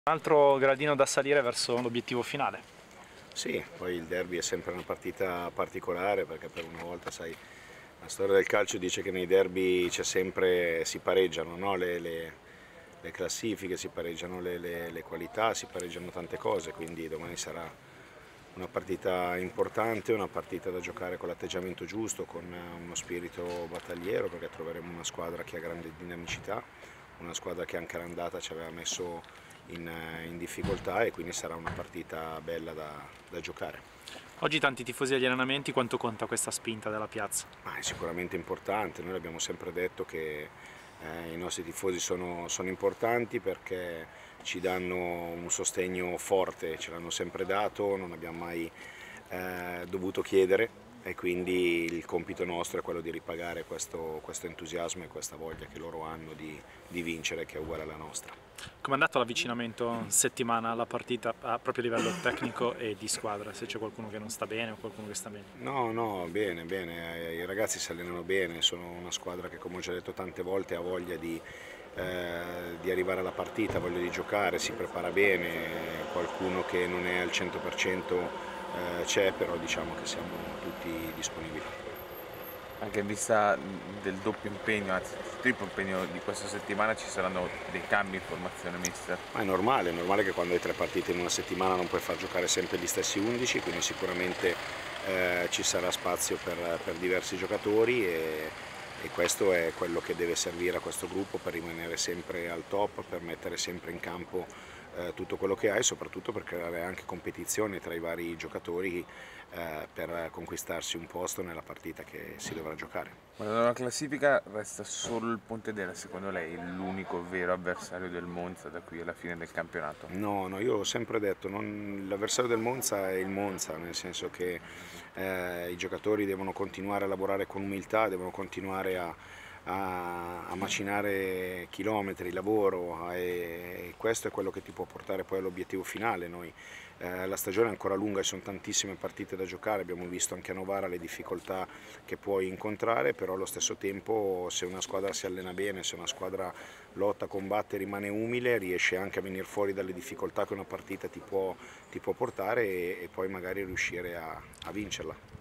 Un altro gradino da salire verso l'obiettivo finale. Sì, poi il derby è sempre una partita particolare perché per una volta, sai, la storia del calcio dice che nei derby c'è sempre, si pareggiano, no? Le classifiche, si pareggiano le qualità, si pareggiano tante cose, quindi domani sarà una partita importante, una partita da giocare con l'atteggiamento giusto, con uno spirito battagliero, perché troveremo una squadra che ha grande dinamicità, una squadra che anche all'andata ci aveva messo in difficoltà e quindi sarà una partita bella da giocare. Oggi tanti tifosi agli allenamenti, quanto conta questa spinta della piazza? Ma è sicuramente importante, noi abbiamo sempre detto che i nostri tifosi sono importanti perché ci danno un sostegno forte, ce l'hanno sempre dato, non abbiamo mai dovuto chiedere e quindi il compito nostro è quello di ripagare questo entusiasmo e questa voglia che loro hanno di vincere, che è uguale alla nostra. Come è andato l'avvicinamento settimana alla partita, proprio a livello tecnico e di squadra? Se c'è qualcuno che non sta bene o qualcuno che sta meglio? No, no, bene, bene, i ragazzi si allenano bene, sono una squadra che come ho già detto tante volte ha voglia di arrivare alla partita, ha voglia di giocare, si prepara bene, qualcuno che non è al 100% c'è, però diciamo che siamo tutti disponibili. Anche in vista del doppio impegno, anzi del triplo impegno di questa settimana, ci saranno dei cambi in formazione, mister? Ma è normale che quando hai 3 partite in una settimana non puoi far giocare sempre gli stessi 11, quindi sicuramente ci sarà spazio per diversi giocatori e questo è quello che deve servire a questo gruppo per rimanere sempre al top, per mettere sempre in campo tutto quello che ha e soprattutto per creare anche competizione tra i vari giocatori per conquistarsi un posto nella partita che si dovrà giocare. Guardando la classifica resta solo il Pontedera, secondo lei è l'unico vero avversario del Monza da qui alla fine del campionato? No, no, io ho sempre detto, l'avversario del Monza è il Monza, nel senso che i giocatori devono continuare a lavorare con umiltà, devono continuare a macinare chilometri, lavoro e questo è quello che ti può portare poi all'obiettivo finale. La stagione è ancora lunga e sono tantissime partite da giocare, abbiamo visto anche a Novara le difficoltà che puoi incontrare, però allo stesso tempo se una squadra si allena bene, se una squadra lotta, combatte, rimane umile, riesce anche a venire fuori dalle difficoltà che una partita ti può portare e poi magari riuscire a vincerla.